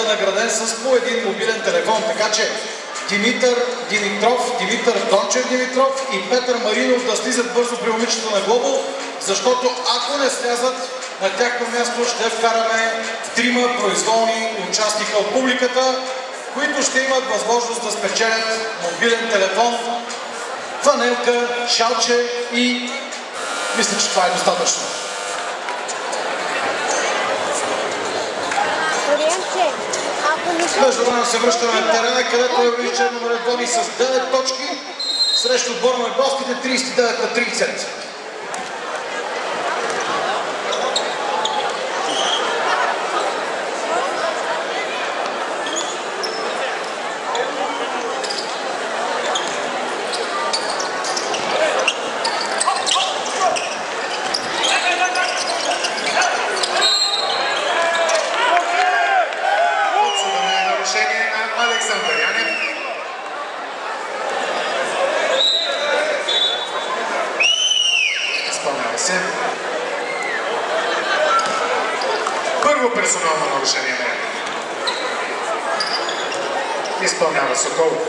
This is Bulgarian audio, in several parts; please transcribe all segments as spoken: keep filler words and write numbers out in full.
награден с по един мобилен телефон. Така че Димитър Димитров, Димитър Дончев Димитров и Петър Маринов да слизат бързо при момичета на Глобал, защото ако не слязат, на тяхно място ще вкараме трима произволни участника от публиката, които ще имат възможност да спечелят мобилен телефон, фанелка, шалче и мисля, че това е достатъчно. Междувременно се връщаме на терена, където Евролист Черноморец води с девет точки срещу отбора на гостите тридесет и девет на тридесет. Първо персонално нарушение на изпълнява Соколов.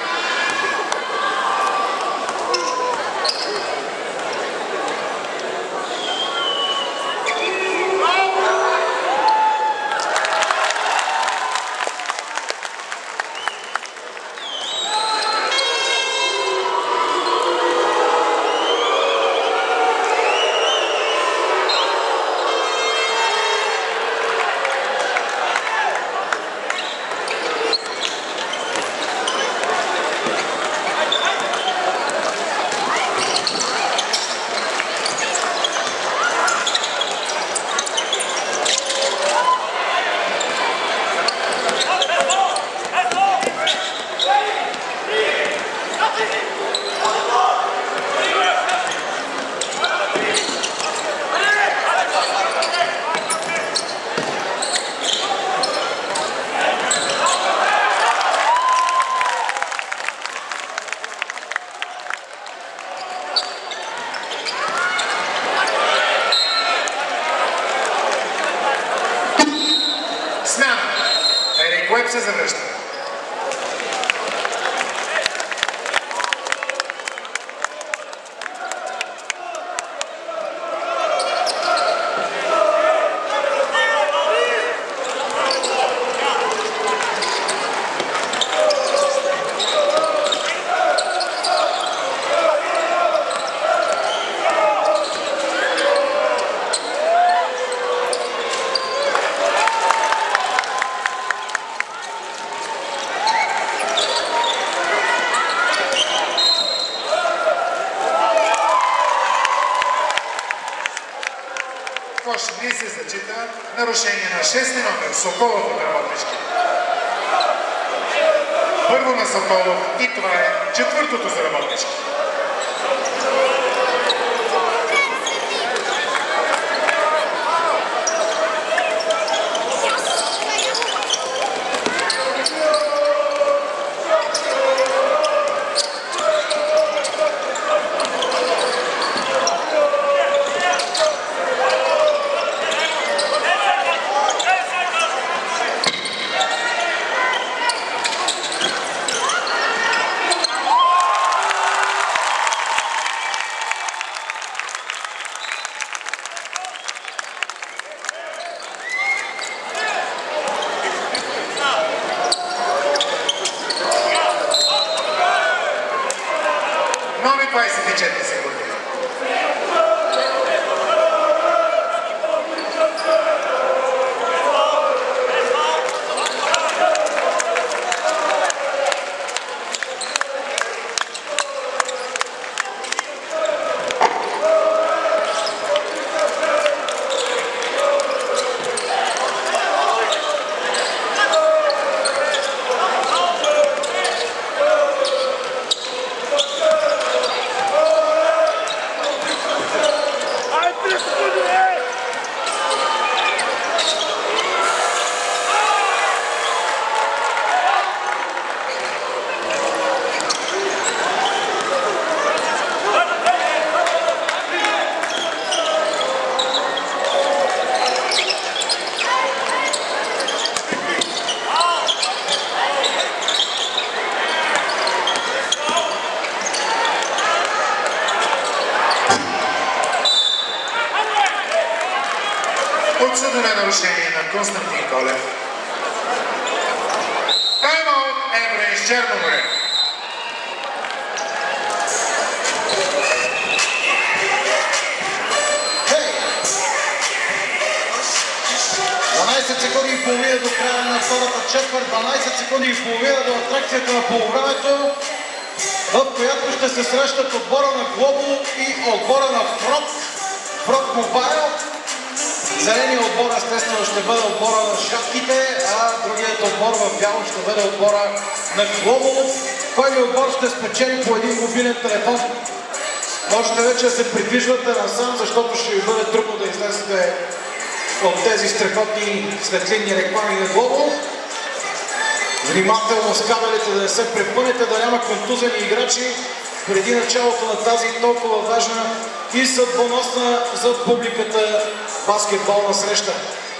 Уеб се завръща. Кош не се зачита нарушение на шести номер Соколов от работнички. Първо на Соколов и това е четвъртото за работнички. Нови двадесет и четири секунди. Константин Колев. Тайм-аут Еврейс Черноморе. дванайсет секунди и половина до края на втората четвърт, дванайсет секунди и половина до атракцията на полувремето, в която ще се срещат отбора на Глобул и отбора на Фрок, Фрок Мобайл. Зеленият отбор естествено ще бъде отбора на шапките, а другият отбор в бяло ще бъде отбора на Глобул. Който отбор ще спечели по един мобилен телефон. Можете вече да се придвижвате насам, защото ще ви бъде трудно да излезете от тези страхотни светлинни реклами на Глобул. Внимателно с кабелите да не се препънете, да няма контузени играчи преди началото на тази толкова важна и съдбоносна за публиката баскетболна среща.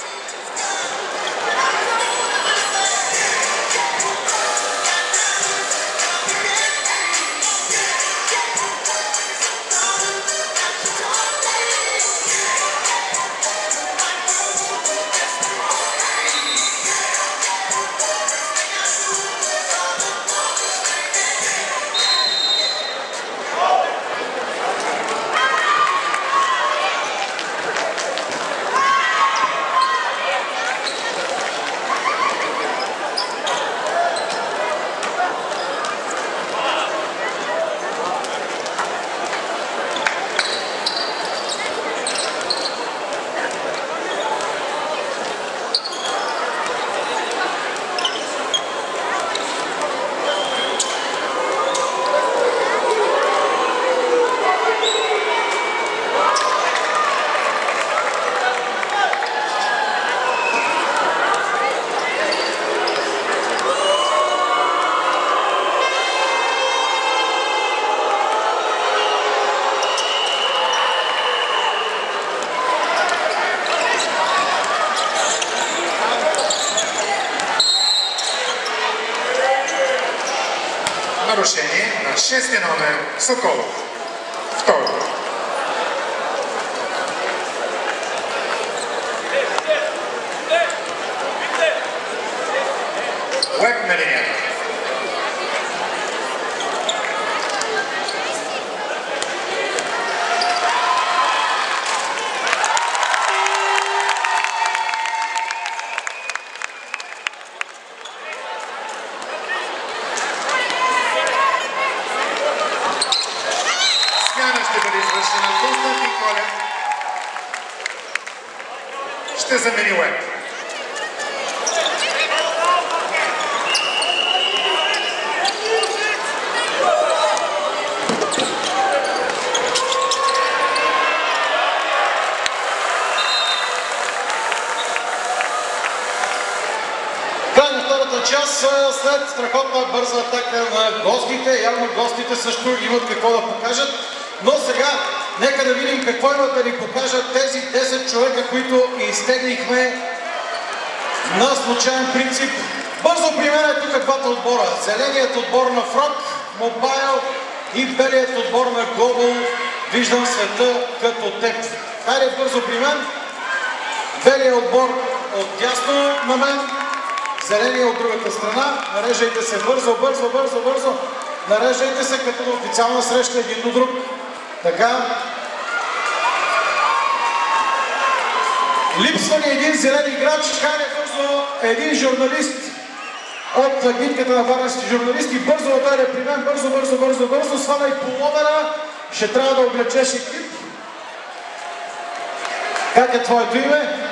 Нарушение на шести номер Соколов. Второ. Уеб на линията. Константин Колев ще замени Уеб. Край на втората част, след страхотна бърза атака на гостите. Явно гостите също имат какво да покажат. Но сега нека да видим какво имат да ни покажат тези десет човека, които изтеглихме на случайен принцип. Бързо при мен е тук двата отбора. Зеленият отбор на Фрок, Мобайл и белият отбор на Глобул. Виждам света като теб. Хайде бързо при мен. Белият отбор от дясно на мен. Зеления от другата страна. Нареждайте се бързо, бързо, бързо, бързо. Нареждайте се като на официална среща един до друг. Така. Липсва ни един зелен играч. Хайде бързо един журналист от гидката на варненски журналисти. Бързо отдаде при мен. Бързо, бързо, бързо, бързо. Свана и половера. Ще трябва да облечеш екип. Как е твоето име?